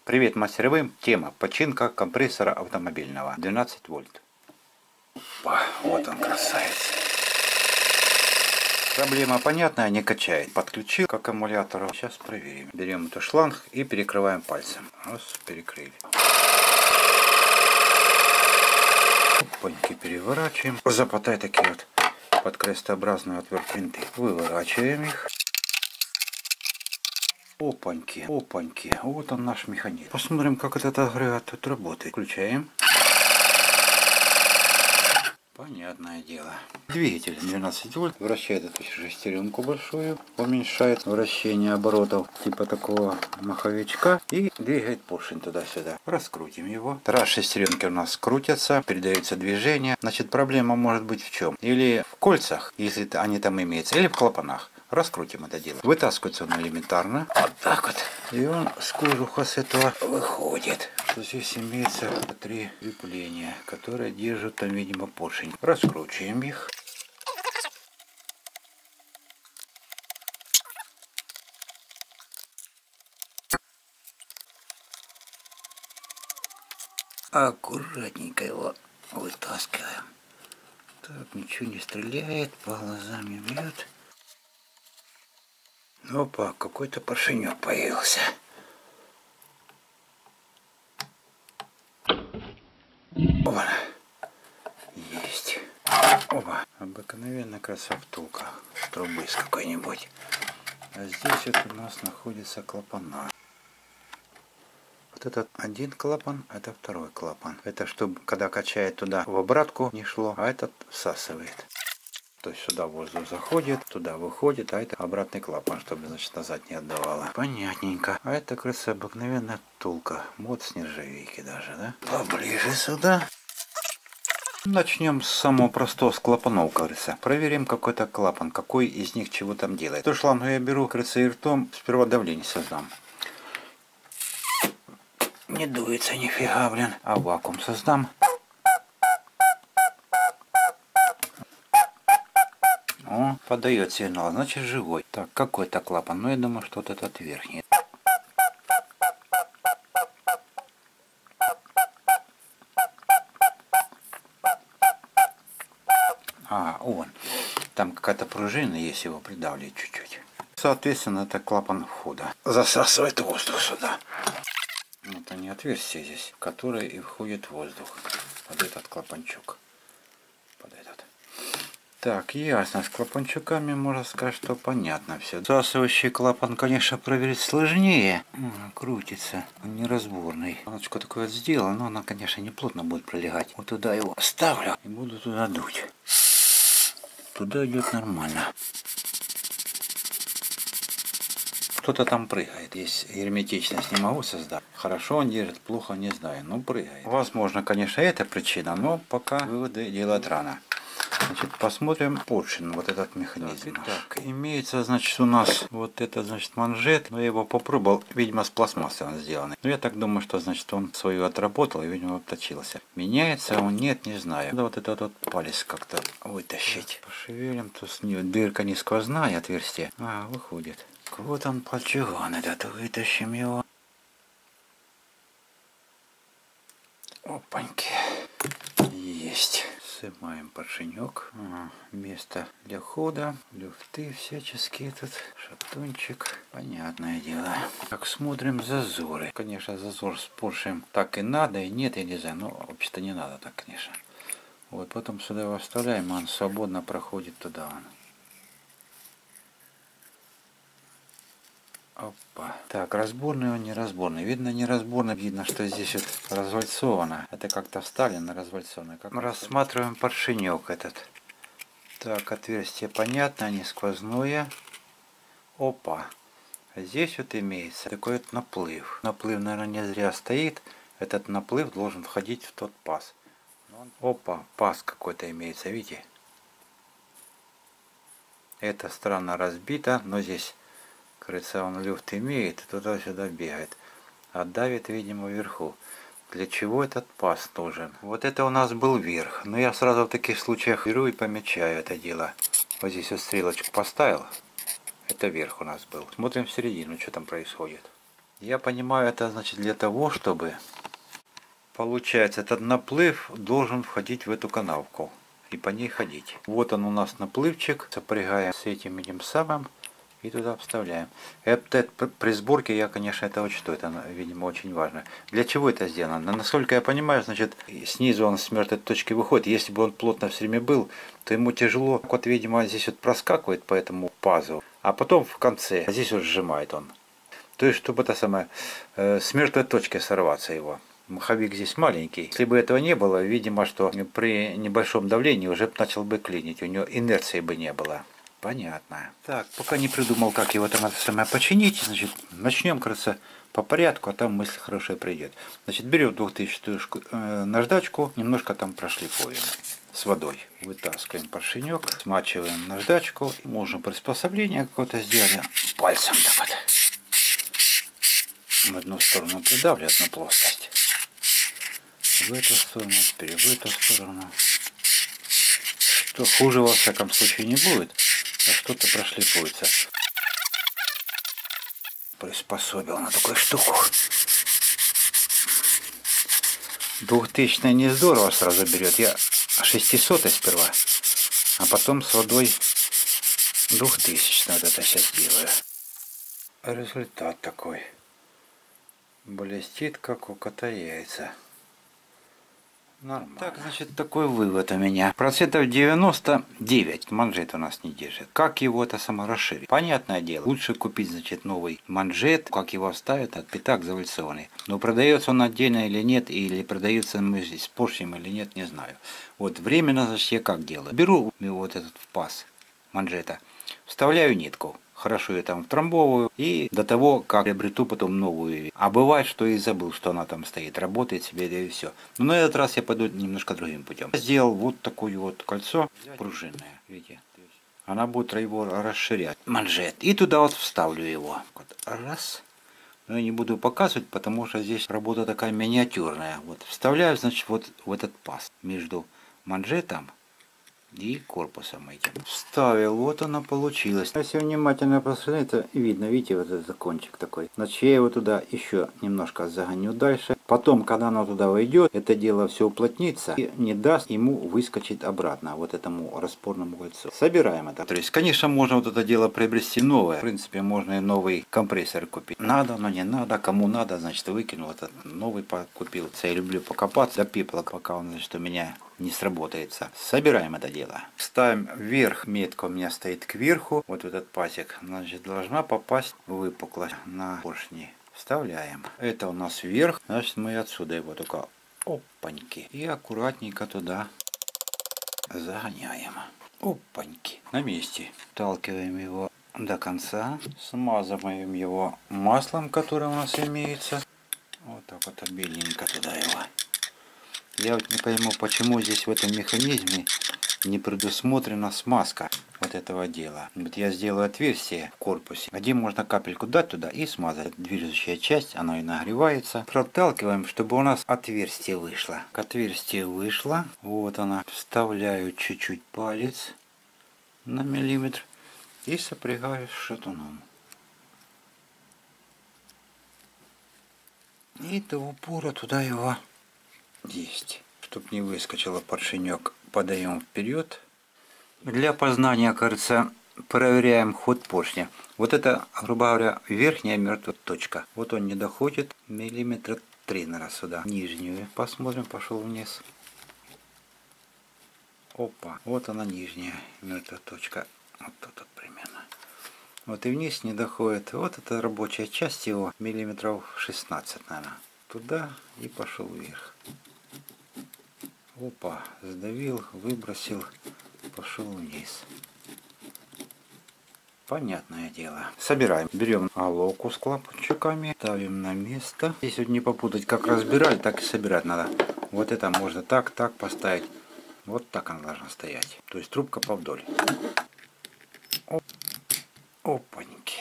Привет мастеровым. Тема починка компрессора автомобильного 12 вольт. Опа, вот он, красавец. Проблема понятная, не качает. Подключил к аккумулятору. Сейчас проверим. Берем эту шланг и перекрываем пальцем. Раз, перекрыли. Опаньки, переворачиваем. Запатай такие вот под крестообразные отвертки винты. Выворачиваем их. Опаньки, опаньки, вот он наш механизм. Посмотрим, как этот агрегат тут работает. Включаем. Понятное дело. Двигатель 12 вольт вращает эту шестеренку большую, уменьшает вращение оборотов типа такого маховичка и двигает поршень туда-сюда. Раскрутим его. Раз шестеренки у нас крутятся, передается движение. Значит, проблема может быть в чем? Или в кольцах, если они там имеются, или в клапанах. Раскрутим это дело. Вытаскивается он элементарно. Вот так вот. И он с кожуха с этого выходит. Здесь имеется 3 крепления, которые держат там, видимо, поршень. Раскручиваем их. Аккуратненько его вытаскиваем. Так, ничего не стреляет, по глазам не бьет. Опа, какой-то поршенек появился. Опа, есть. Опа, обыкновенная красавтулка с трубы с какой-нибудь. А здесь вот у нас находится клапана. Вот этот один клапан, это второй клапан. Это чтобы, когда качает туда в обратку, не шло, а этот всасывает. То есть сюда воздух заходит, туда выходит, а это обратный клапан, чтобы, значит, назад не отдавало. Понятненько. А это, кажется, обыкновенная втулка. Вот с нержавейки даже, да? Поближе сюда. Начнем с самого простого, с клапанов, кажется. Проверим какой-то клапан, какой из них чего там делает. Эту шлангу я беру, кажется, и ртом сперва давление создам. Не дуется нифига, блин. А вакуум создам. О, подает сигнал, значит живой. Так, какой-то клапан. Ну, я думаю, что вот этот верхний. А, он. Там какая-то пружина есть, его придавливает чуть-чуть. Соответственно, это клапан входа. Засасывает воздух сюда. Вот они отверстия здесь, в которые и входит воздух. Вот этот клапанчик. Под этот. Так, ясно, с клапанчуками можно сказать, что понятно все. Засасывающий клапан, конечно, проверить сложнее. Крутится, он неразборный. Баночку такое вот сделал, но она, конечно, не плотно будет пролегать. Вот туда его ставлю и буду туда дуть. Туда идет нормально. Кто-то там прыгает. Есть герметичность, не могу создать. Хорошо он держит, плохо не знаю, но прыгает. Возможно, конечно, это причина, но пока выводы делать рано. Значит, посмотрим поршень, вот этот механизм. Так, имеется, значит, у нас вот это, значит, манжет. Но я его попробовал, видимо, с пластмассы он сделан. Но я так думаю, что, значит, он свою отработал и, видимо, обточился. Меняется он? Нет, не знаю. Надо вот этот вот палец как-то вытащить. Пошевелим, то дырка не сквозная, отверстие. А, выходит. Вот он, пальчуган этот, вытащим его. Опаньки. Есть. Снимаем поршенек. Место для хода, люфты всяческие тут, шатунчик. Понятное дело. Так, смотрим зазоры. Конечно, зазор с поршнем так и надо, и нет, я не знаю. Но вообще-то не надо так, конечно. Вот, потом сюда его вставляем, он свободно проходит туда. Опа. Так, разборный он, неразборный. Видно, неразборный. Видно, что здесь вот развальцовано. Это как-то вставлено развальцовано. Как мы рассматриваем поршенек этот. Так, отверстие понятно, не сквозное. Опа. Здесь вот имеется такой вот наплыв. Наплыв, наверное, не зря стоит. Этот наплыв должен входить в тот паз. Опа, паз какой-то имеется, видите? Эта сторона разбита, но здесь, кажется, он люфт имеет, туда-сюда бегает. А давит, видимо, вверху. Для чего этот паз нужен? Вот это у нас был верх. Но я сразу в таких случаях беру и помечаю это дело. Вот здесь вот стрелочку поставил. Это верх у нас был. Смотрим в середину, что там происходит. Я понимаю, это значит для того, чтобы, получается, этот наплыв должен входить в эту канавку и по ней ходить. Вот он у нас наплывчик, сопрягаем с этим самым и туда вставляем. Это при сборке я, конечно, это учту, это, видимо, очень важно. Для чего это сделано? Насколько я понимаю, значит, снизу он с мертвой точки выходит. Если бы он плотно все время был, то ему тяжело. Вот, видимо, здесь вот проскакивает по этому пазу, а потом в конце здесь вот сжимает он. То есть, чтобы это самое, с мертвой точки сорваться его. Маховик здесь маленький. Если бы этого не было, видимо, что при небольшом давлении уже начал бы клинить. У него инерции бы не было. Понятно. Так, пока не придумал, как его там это самое починить, значит, начнем, кажется, по порядку, а там мысль хорошая придет. Значит, берем 2000 наждачку, немножко там прошлифуем с водой. Вытаскиваем поршенек, смачиваем наждачку. Можно приспособление какое-то сделать пальцем так вот. В одну сторону придавливаю, одну плоскость. В эту сторону, теперь в эту сторону. Что хуже во всяком случае не будет, а что-то прошлифуется. Приспособил на такую штуку. 2000 не здорово сразу берет. Я 600 сперва, а потом с водой 2000 вот это сейчас делаю. Результат такой. Блестит, как у кота яйца. Нормально. Так, значит, такой вывод у меня. Процентов 99 манжет у нас не держит. Как его это само расширить? Понятное дело. Лучше купить, значит, новый манжет. Как его вставят, от пятак завальцованный. Но продается он отдельно или нет, или продается мы здесь с поршнем или нет, не знаю. Вот временно, значит, я как делаю? Беру вот этот паз манжета, вставляю нитку. Хорошо ее там втрамбовываю и до того, как приобрету потом новую. А бывает, что и забыл, что она там стоит, работает себе, да и все. Но на этот раз я пойду немножко другим путем. Сделал вот такое вот кольцо пружинное, видите. Она будет его расширять, манжет. И туда вот вставлю его. Вот раз. Но я не буду показывать, потому что здесь работа такая миниатюрная. Вот вставляю, значит, вот в этот паз между манжетом и корпусом этим. Вставил, вот оно получилось. Если внимательно посмотреть, то видно, видите, вот этот кончик такой. Значит, я его туда еще немножко загоню дальше. Потом, когда оно туда войдет, это дело все уплотнится и не даст ему выскочить обратно, вот этому распорному кольцу. Собираем это. То есть, конечно, можно вот это дело приобрести новое. В принципе, можно и новый компрессор купить. Надо, но не надо. Кому надо, значит, выкинул. Этот новый купил. Я люблю покопаться до пепла, пока он, значит, у меня не сработается. Собираем это дело. Ставим вверх. Метка у меня стоит кверху. Вот этот пазик, значит, должна попасть выпуклость на поршни. Вставляем. Это у нас вверх. Значит, мы отсюда его только опаньки. И аккуратненько туда загоняем. Опаньки. На месте. Вталкиваем его до конца. Смазываем его маслом, которое у нас имеется. Вот так вот обильненько туда его. Я вот не пойму, почему здесь в этом механизме не предусмотрена смазка вот этого дела. Вот я сделаю отверстие в корпусе, где можно капельку дать туда и смазать. Движущая часть, она и нагревается. Проталкиваем, чтобы у нас отверстие вышло. К отверстию вышло. Вот она. Вставляю чуть-чуть палец на миллиметр и сопрягаю с шатуном. И до упора туда его есть. Чтоб не выскочило поршенек, подаем вперед. Для познания, кажется, проверяем ход поршня. Вот это, грубо говоря, верхняя мертвая точка. Вот он не доходит миллиметра 3, наверное, сюда. Нижнюю посмотрим, пошел вниз. Опа, вот она нижняя мертвая точка. Вот тут вот примерно. Вот и вниз не доходит. Вот это рабочая часть его, миллиметров 16, наверное. Туда и пошел вверх. Опа, сдавил, выбросил, пошел вниз. Понятное дело. Собираем. Берем головку с клапанчиками, ставим на место. Здесь вот не попутать, как разбирать, так и собирать надо. Вот это можно так поставить. Вот так она должна стоять. То есть трубка повдоль. Оп. Опаньки.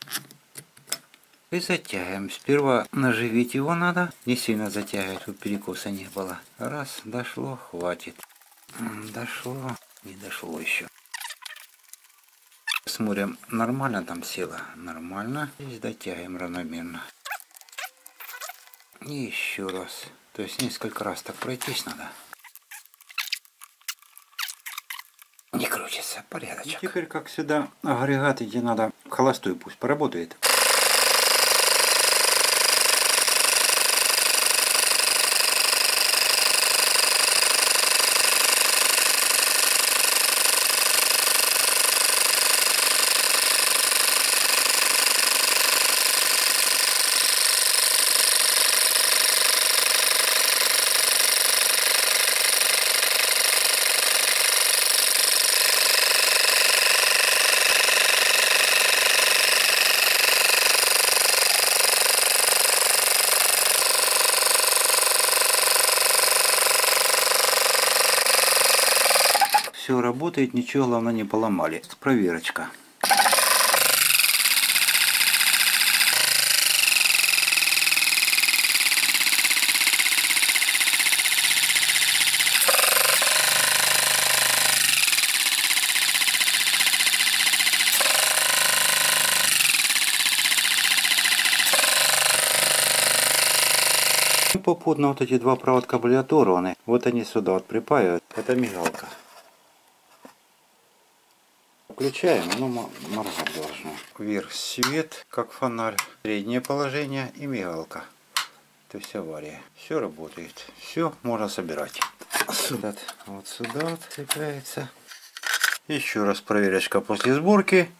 И затягиваем. Сперва наживить его надо. Не сильно затягивать, чтобы перекоса не было. Раз, дошло, хватит. Дошло, не дошло еще. Смотрим, нормально там село. Нормально. Здесь дотягиваем равномерно. И еще раз. То есть несколько раз так пройтись надо. Не крутится, порядочек. Теперь как сюда агрегат идти надо в холостую, пусть поработает. Все работает, ничего главное не поломали. Проверочка. Попутно вот эти два проводка были оторваны. Вот они сюда вот припаивают. Это мигалка. Включаем, оно моргать должно. Вверх свет, как фонарь. Среднее положение и мигалка. То есть авария. Все работает. Все можно собирать. Сюда, вот сюда вот цепляется. Еще раз проверочка после сборки.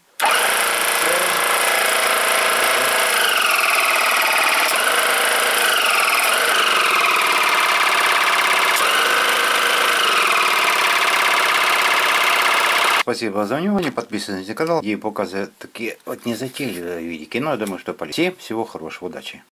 Спасибо за внимание, подписывайтесь на канал, где я показываю такие вот незатейливые видики. Но я думаю, что полезно. Всем всего хорошего, удачи!